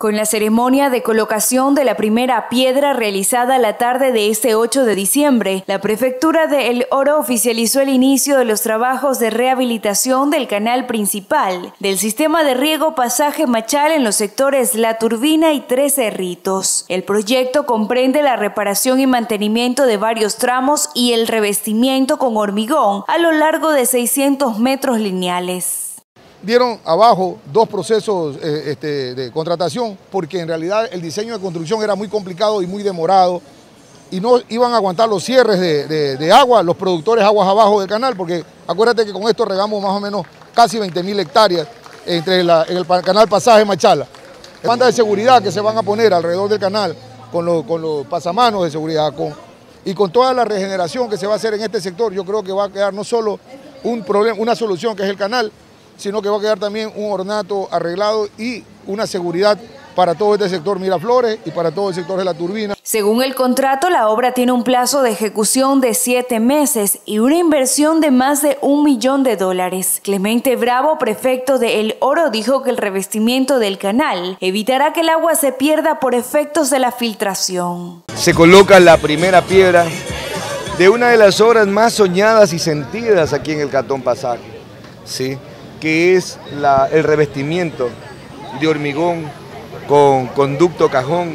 Con la ceremonia de colocación de la primera piedra realizada la tarde de este 8 de diciembre, la Prefectura de El Oro oficializó el inicio de los trabajos de rehabilitación del canal principal del sistema de riego Pasaje Machal en los sectores La Turbina y Tres Cerritos. El proyecto comprende la reparación y mantenimiento de varios tramos y el revestimiento con hormigón a lo largo de 600 metros lineales. Dieron abajo dos procesos de contratación porque en realidad el diseño de construcción era muy complicado y muy demorado y no iban a aguantar los cierres de agua, los productores aguas abajo del canal, porque acuérdate que con esto regamos más o menos casi 20.000 hectáreas entre en el canal Pasaje Machala. Bandas de seguridad que se van a poner alrededor del canal con los pasamanos de seguridad y con toda la regeneración que se va a hacer en este sector, yo creo que va a quedar no solo una solución que es el canal, sino que va a quedar también un ornato arreglado y una seguridad para todo este sector Miraflores y para todo el sector de La Turbina. Según el contrato, la obra tiene un plazo de ejecución de 7 meses y una inversión de más de $1 millón. Clemente Bravo, prefecto de El Oro, dijo que el revestimiento del canal evitará que el agua se pierda por efectos de la filtración. Se coloca la primera piedra de una de las obras más soñadas y sentidas aquí en el Cantón Pasaje, ¿sí?, que es el revestimiento de hormigón con conducto cajón,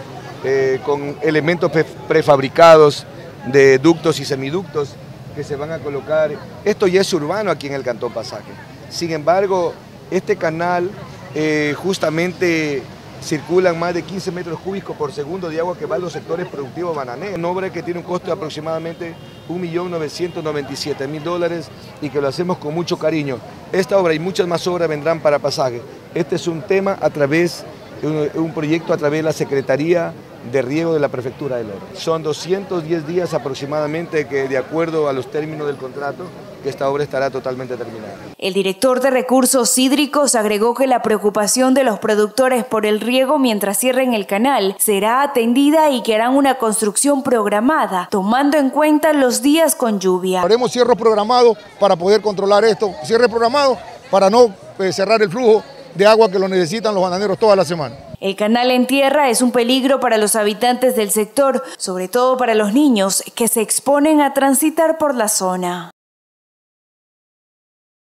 con elementos prefabricados de ductos y semiductos que se van a colocar. Esto ya es urbano aquí en el Cantón Pasaje. Sin embargo, este canal justamente circulan más de 15 metros cúbicos por segundo de agua que va a los sectores productivos bananeros. Una obra que tiene un costo de aproximadamente $1.997.000 y que lo hacemos con mucho cariño. Esta obra y muchas más obras vendrán para Pasaje. Este es un tema un proyecto a través de la Secretaría de Riego de la Prefectura del Oro. Son 210 días aproximadamente que, de acuerdo a los términos del contrato, que esta obra estará totalmente terminada. El director de Recursos Hídricos agregó que la preocupación de los productores por el riego mientras cierren el canal será atendida y que harán una construcción programada, tomando en cuenta los días con lluvia. Haremos cierres programados para poder controlar esto, cierres programados para no cerrar el flujo de agua que lo necesitan los bananeros toda la semana. El canal en tierra es un peligro para los habitantes del sector, sobre todo para los niños que se exponen a transitar por la zona.